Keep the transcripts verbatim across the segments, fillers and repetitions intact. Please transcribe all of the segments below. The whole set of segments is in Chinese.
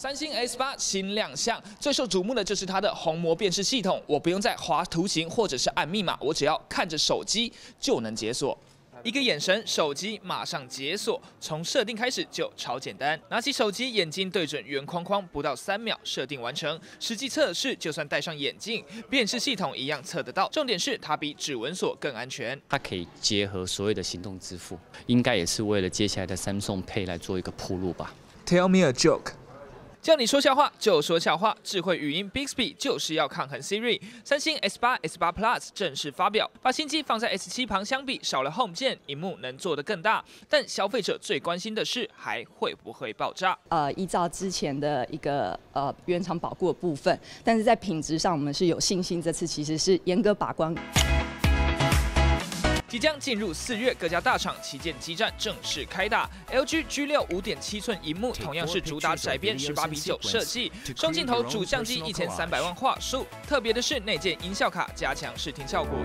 三星 S 八新亮相，最受瞩目的就是它的虹膜辨识系统。我不用再滑图形或者是按密码，我只要看着手机就能解锁。 一个眼神，手机马上解锁。从设定开始就超简单，拿起手机，眼睛对准圆框框，不到三秒设定完成。实际测试，就算戴上眼镜，辨识系统一样测得到。重点是它比指纹锁更安全。 它可以结合所有的行动支付，应该也是为了接下来的 Samsung Pay 来做一个铺路吧。 Tell me a joke。 叫你说笑话就说笑话，智慧语音 Bixby 就是要抗衡 Siri。三星 S 八、S 八 Plus 正式发表，把新机放在 S 七旁相比，少了 Home 键，荧幕能做得更大。但消费者最关心的是，还会不会爆炸？ 呃，依照之前的一个呃原厂保固的部分，但是在品质上我们是有信心，这次其实是严格把关。 即将进入四月，各家大厂旗舰机战正式开打。L G G 六五点七寸萤幕同样是主打窄边十八比九设计，双镜头主相机一千三百万画素。特别的是内建音效卡，加强视听效果。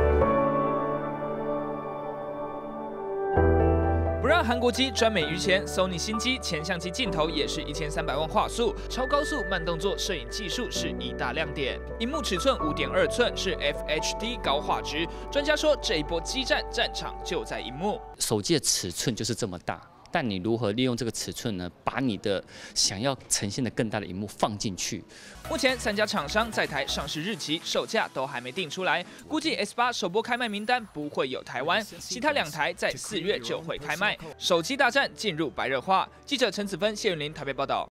不让韩国机专美于前 ，Sony 新机前相机镜头也是一千三百万画素，超高速慢动作摄影技术是一大亮点。萤幕尺寸五点二寸，是 F H D 高画质。专家说，这一波激战战场就在萤幕。 手机的尺寸就是这么大。 但你如何利用这个尺寸呢？把你的想要呈现的更大的荧幕放进去。 目前三家厂商在台上市日期、售价都还没定出来，估计 S 八首波开卖名单不会有台湾，其他两台在四月就会开卖。手机大战进入白热化。记者陈子芬、谢云林台北报道。